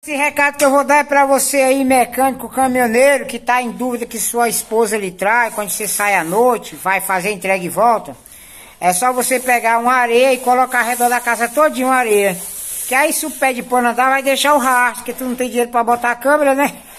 Esse recado que eu vou dar é pra você aí, mecânico, caminhoneiro, que tá em dúvida que sua esposa lhe traz quando você sai à noite, vai fazer entrega e volta. É só você pegar uma areia e colocar ao redor da casa todinha uma areia. Que aí se o pé de pano andar vai deixar o rastro, porque tu não tem dinheiro pra botar a câmera, né?